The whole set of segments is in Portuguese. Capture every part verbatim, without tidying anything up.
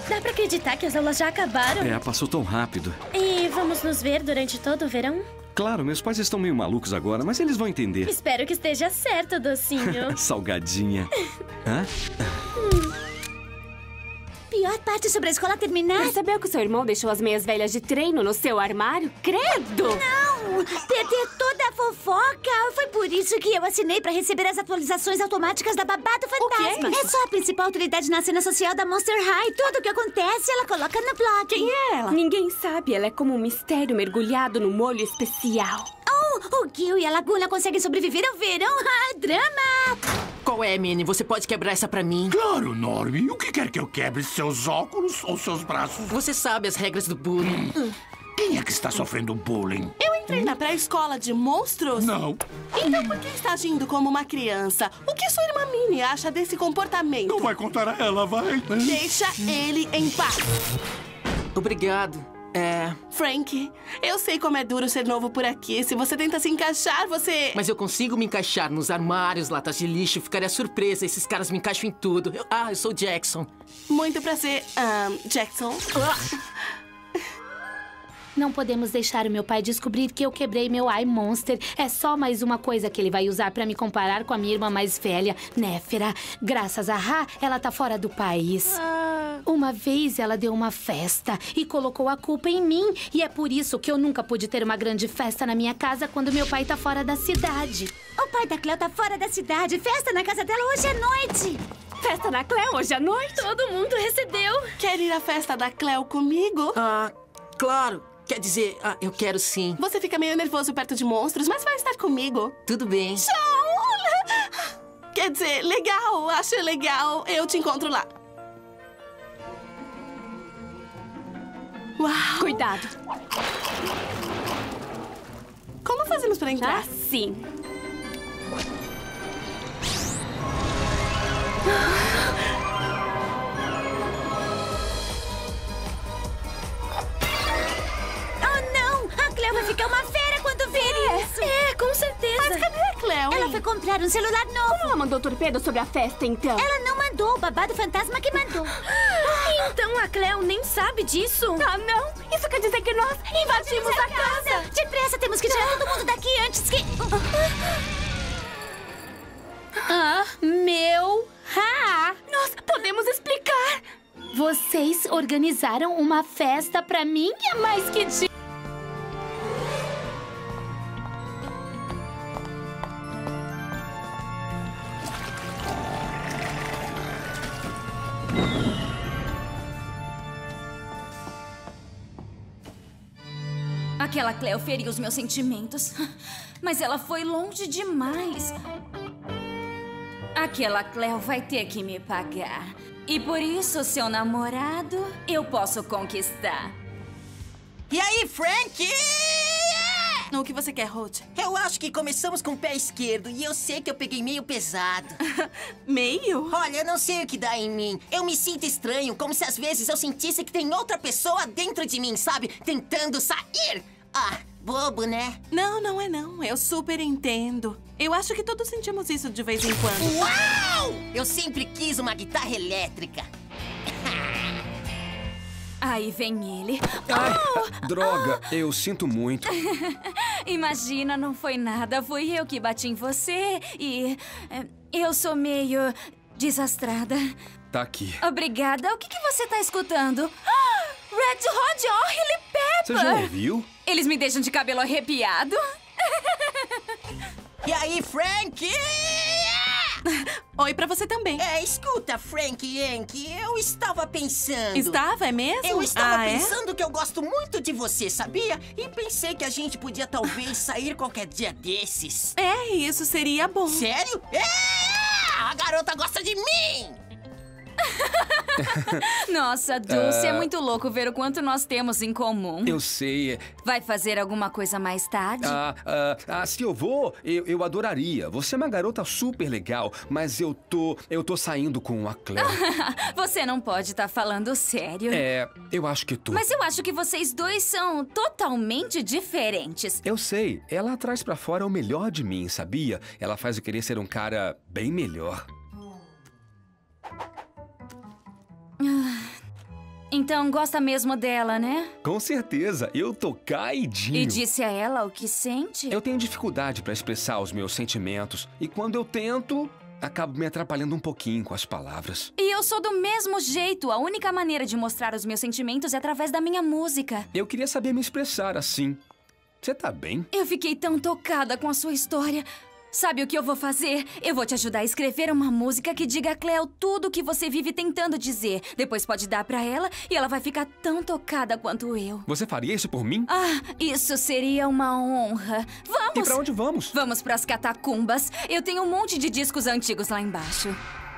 Dá pra acreditar que as aulas já acabaram? É, passou tão rápido. E vamos nos ver durante todo o verão? Claro, meus pais estão meio malucos agora, mas eles vão entender. Espero que esteja certo, docinho. Salgadinha. Hã? Pior parte sobre a escola terminar? Percebeu que o seu irmão deixou as meias velhas de treino no seu armário? Credo! Não! Perder toda a fofoca! Foi por isso que eu assinei pra receber as atualizações automáticas da Babá do Fantasma. O quê? É só a principal autoridade na cena social da Monster High. Tudo o que acontece, ela coloca no blog. Quem é ela? Ninguém sabe. Ela é como um mistério mergulhado no molho especial. Oh, o Gil e a Laguna conseguem sobreviver ao verão. Ah, drama! Qual é, Minnie? Você pode quebrar essa pra mim? Claro, Normie. O que quer que eu quebre? Seus óculos ou seus braços? Você sabe as regras do bullying. Hum. Quem é que está sofrendo bullying? Eu entrei na pré-escola de monstros? Não. Então por que está agindo como uma criança? O que sua irmã Minnie acha desse comportamento? Não vai contar a ela, vai. Deixa ele em paz. Obrigado. É... Frank, eu sei como é duro ser novo por aqui. Se você tenta se encaixar, você... Mas eu consigo me encaixar nos armários, latas de lixo. Ficaria surpresa. Esses caras me encaixam em tudo. Eu... Ah, eu sou Jackson. Muito prazer, um, Jackson. Não podemos deixar o meu pai descobrir que eu quebrei meu Eye Monster. É só mais uma coisa que ele vai usar pra me comparar com a minha irmã mais velha, Néfera. Graças a Ra, ela tá fora do país. Ah. Uma vez ela deu uma festa e colocou a culpa em mim. E é por isso que eu nunca pude ter uma grande festa na minha casa quando meu pai tá fora da cidade. O pai da Cleo tá fora da cidade. Festa na casa dela hoje à noite. Festa na Cleo hoje à noite? Todo mundo recebeu. Quer ir à festa da Cleo comigo? Ah, claro. Quer dizer, ah, eu quero sim. Você fica meio nervoso perto de monstros, mas vai estar comigo. Tudo bem. Tchau! Quer dizer, legal. Acho legal. Eu te encontro lá. Uau! Cuidado. Como fazemos para entrar? Assim. Oh, não! A Cleo vai ficar uma fera quando ver É, isso. é, com certeza. Mas cadê a Cleo? Ela foi comprar um celular novo. Ela mandou torpedo sobre a festa, então? Ela não mandou, o Babá do Fantasma que mandou. Então a Cleo nem sabe disso? Ah, não! Isso quer dizer que nós invadimos a casa! Depressa, temos que tirar todo mundo daqui antes que... Ah, meu... Ah, nós podemos explicar! Vocês organizaram uma festa pra mim? É mais que de... Aquela Cleo feriu os meus sentimentos. Mas ela foi longe demais. Aquela Cleo vai ter que me pagar. E por isso, seu namorado, eu posso conquistar. E aí, Frank? O que você quer, Ruth? Eu acho que começamos com o pé esquerdo e eu sei que eu peguei meio pesado. Meio? Olha, eu não sei o que dá em mim. Eu me sinto estranho, como se às vezes eu sentisse que tem outra pessoa dentro de mim, sabe? Tentando sair. Ah, bobo, né? Não, não é não. Eu super entendo. Eu acho que todos sentimos isso de vez em quando. Uau! Eu sempre quis uma guitarra elétrica. Aí vem ele. Ai, Oh! droga, eu sinto muito. Imagina, não foi nada. Fui eu que bati em você e... eh, eu sou meio desastrada. Tá aqui. Obrigada. O que, que você tá escutando? Ah, Red Hot Chili Pepper! Você já ouviu? Eles me deixam de cabelo arrepiado. E aí, Frank? Oi pra você também. É, escuta, Frank Yankee, eu estava pensando... Estava, é mesmo? Eu estava ah, pensando é? que eu gosto muito de você, sabia? E pensei que a gente podia talvez sair qualquer dia desses. É, isso seria bom. Sério? É! A garota gosta de mim! Nossa, Dulce, uh... é muito louco ver o quanto nós temos em comum. Eu sei. Vai fazer alguma coisa mais tarde? Ah, ah, ah se eu vou, eu, eu adoraria. Você é uma garota super legal, mas eu tô, eu tô saindo com a Cleo. Você não pode estar tá falando sério. É, eu acho que tô. Mas eu acho que vocês dois são totalmente diferentes. Eu sei. Ela traz pra fora o melhor de mim, sabia? Ela faz eu querer ser um cara bem melhor. Então gosta mesmo dela, né? Com certeza, eu tô caidinho. E disse a ela o que sente? Eu tenho dificuldade pra expressar os meus sentimentos. E quando eu tento, acabo me atrapalhando um pouquinho com as palavras. E eu sou do mesmo jeito. A única maneira de mostrar os meus sentimentos é através da minha música. Eu queria saber me expressar assim. Você tá bem? Eu fiquei tão tocada com a sua história. Sabe o que eu vou fazer? Eu vou te ajudar a escrever uma música que diga a Cleo tudo o que você vive tentando dizer. Depois pode dar pra ela e ela vai ficar tão tocada quanto eu. Você faria isso por mim? Ah, isso seria uma honra. Vamos! E pra onde vamos? Vamos pras catacumbas. Eu tenho um monte de discos antigos lá embaixo.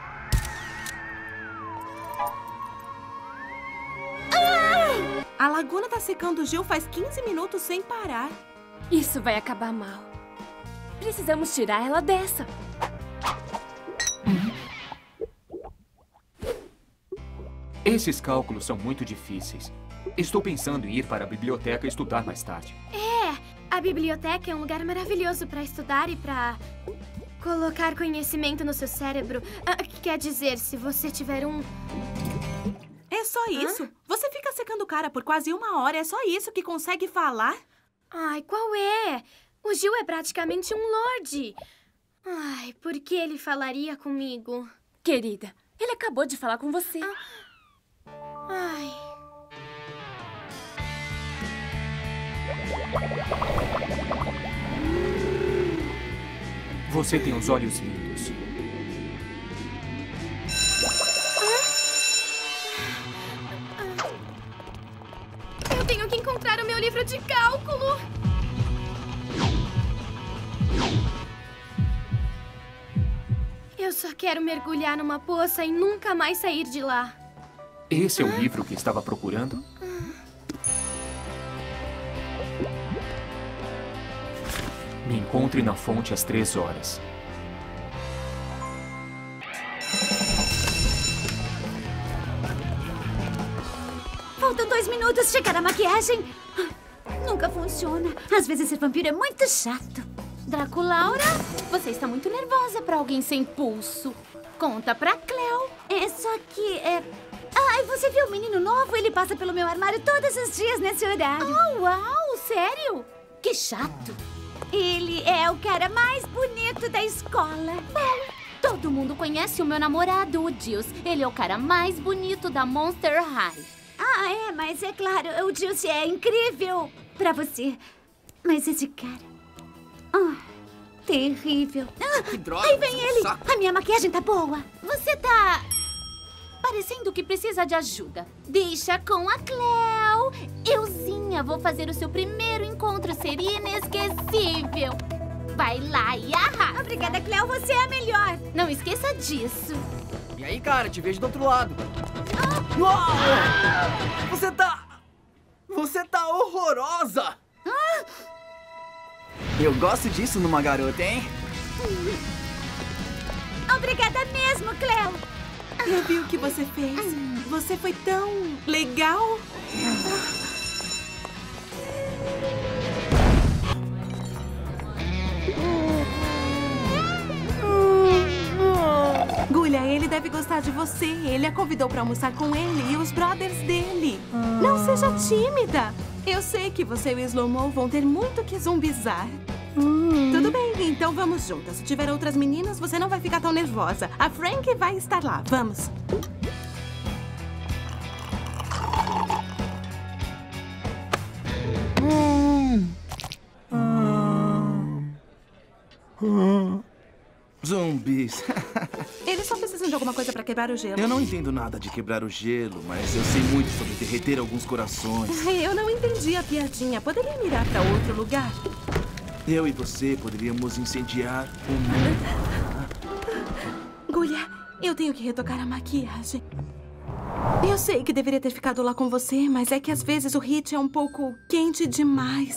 A laguna tá secando o gelo faz quinze minutos sem parar. Isso vai acabar mal. Precisamos tirar ela dessa. Esses cálculos são muito difíceis. Estou pensando em ir para a biblioteca estudar mais tarde. É, a biblioteca é um lugar maravilhoso para estudar e para colocar conhecimento no seu cérebro. Ah, quer dizer, se você tiver um... É só isso? Hã? Você fica secando o cara por quase uma hora. É só isso que consegue falar? Ai, qual é? O Gil é praticamente um lorde. Ai, por que ele falaria comigo? Querida, ele acabou de falar com você. Ah. Ai... Você tem os olhos lindos. Eu tenho que encontrar o meu livro de cálculo. Eu só quero mergulhar numa poça e nunca mais sair de lá. Esse é o livro que estava procurando? Me encontre na fonte às três horas. Faltam dois minutos, chegar a maquiagem. Nunca funciona. Às vezes ser vampiro é muito chato. Draculaura, você está muito nervosa para alguém sem pulso. Conta pra Cleo. É só que... É... Ai, você viu o menino novo? Ele passa pelo meu armário todos os dias nesse horário. Oh, uau, sério? Que chato. Ele é o cara mais bonito da escola. Bom, todo mundo conhece o meu namorado, o Dils. Ele é o cara mais bonito da Monster High. Ah, é, mas é claro, o Dils é incrível pra você. Mas esse cara... Ah, terrível. Ah, que droga! Aí vem ele! Saco. A minha maquiagem tá boa. Você tá... parecendo que precisa de ajuda. Deixa com a Cleo. Euzinha, vou fazer o seu primeiro encontro ser inesquecível. Vai lá e arrasa. Obrigada, Cleo. Você é a melhor. Não esqueça disso. E aí, cara? Te vejo do outro lado. Ah. Uau! Você tá... Você tá horrorosa! Ah. Eu gosto disso numa garota, hein? Obrigada mesmo, Cleo. Eu vi o que você fez. Você foi tão legal. Gulha, ele deve gostar de você. Ele a convidou pra almoçar com ele e os brothers dele. Não seja tímida. Eu sei que você e o Slow-Mo vão ter muito que zumbizar. Hum. Tudo bem, então vamos juntas. Se tiver outras meninas, você não vai ficar tão nervosa. A Frank vai estar lá. Vamos. Hum. Hum. Hum. Zumbis. Eles só precisam de alguma coisa pra quebrar o gelo. Eu não entendo nada de quebrar o gelo, mas eu sei muito sobre derreter alguns corações. Eu não entendi a piadinha. Poderia mirar pra outro lugar? Eu e você poderíamos incendiar o mundo. Gulha, eu tenho que retocar a maquiagem. Eu sei que deveria ter ficado lá com você, mas é que às vezes o Hit é um pouco quente demais.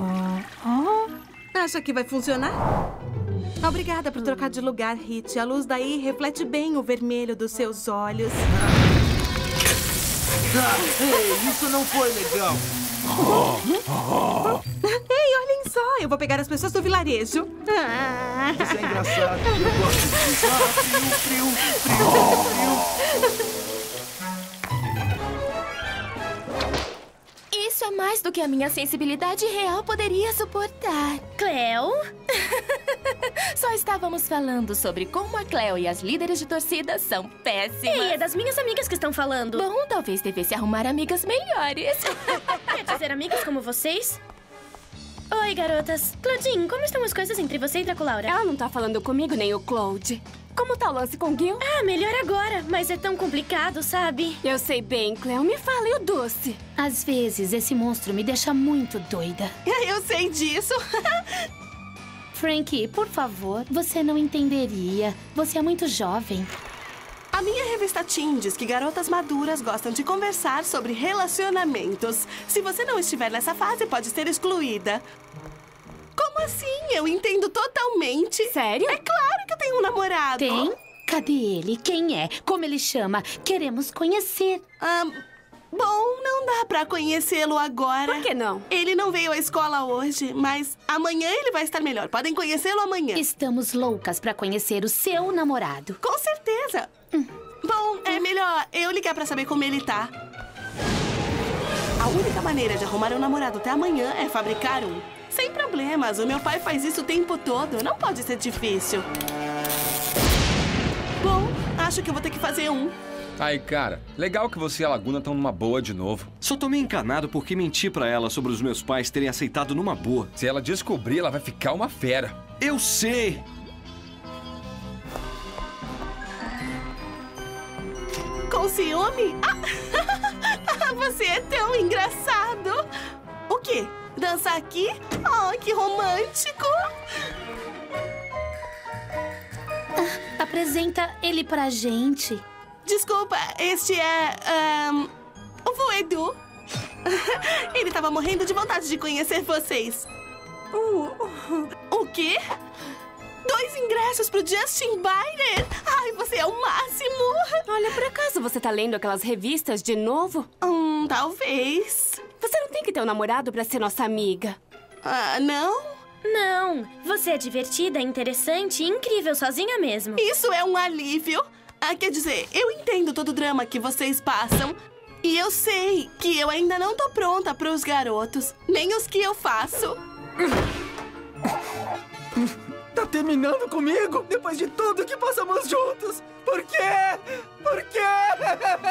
Acha que vai funcionar? Obrigada por trocar de lugar, Hit. A luz daí reflete bem o vermelho dos seus olhos. Ah, ei, isso não foi legal. Ei, olhem só. Eu vou pegar as pessoas do vilarejo. Isso é engraçado. Eu gosto disso. Ah, frio, frio, frio, frio. ainda mais do que a minha sensibilidade real poderia suportar. Cleo? Só estávamos falando sobre como a Cleo e as líderes de torcida são péssimas. Ei, é das minhas amigas que estão falando. Bom, talvez devesse arrumar amigas melhores. Quer dizer amigas como vocês? Oi, garotas. Claudine, como estão as coisas entre você e Draculaura? Ela não tá falando comigo nem o Claude. Como tá o lance com o Gil? Ah, melhor agora. Mas é tão complicado, sabe? Eu sei bem, Cleo. Me fala, e o doce? Às vezes, esse monstro me deixa muito doida. Eu sei disso. Frankie, por favor, você não entenderia. Você é muito jovem. A minha revista Teen diz que garotas maduras gostam de conversar sobre relacionamentos. Se você não estiver nessa fase, pode ser excluída. Como assim? Eu entendo totalmente. Sério? É claro que eu tenho um namorado. Tem? Cadê ele? Quem é? Como ele chama? Queremos conhecer. Ah, bom, não dá pra conhecê-lo agora. Por que não? Ele não veio à escola hoje, mas amanhã ele vai estar melhor. Podem conhecê-lo amanhã. Estamos loucas pra conhecer o seu namorado. Com certeza. Hum. Bom, é melhor eu ligar pra saber como ele tá. A única maneira de arrumar um namorado até amanhã é fabricar um. Sem problemas, o meu pai faz isso o tempo todo. Não pode ser difícil. Bom, acho que eu vou ter que fazer um. Ai, cara, legal que você e a Laguna estão numa boa de novo. Só tô meio encanado porque menti pra ela sobre os meus pais terem aceitado numa boa. Se ela descobrir, ela vai ficar uma fera. Eu sei! Com ciúme? Ah, você é tão engraçado. O quê? Dançar aqui? Oh, que romântico! Ah, apresenta ele pra gente. Desculpa, este é... Um, o Voedu. Ele tava morrendo de vontade de conhecer vocês. Uh, o quê? Dois ingressos pro Justin Bieber? Ai, você é o máximo! Olha, por acaso você tá lendo aquelas revistas de novo? Hum, talvez. Você não tem que ter um namorado pra ser nossa amiga. Ah, não? Não. Você é divertida, interessante e incrível sozinha mesmo. Isso é um alívio. Ah, quer dizer, eu entendo todo o drama que vocês passam. E eu sei que eu ainda não tô pronta pros garotos. Nem os que eu faço. Tá terminando comigo? Depois de tudo que passamos juntos? Por quê? Por quê?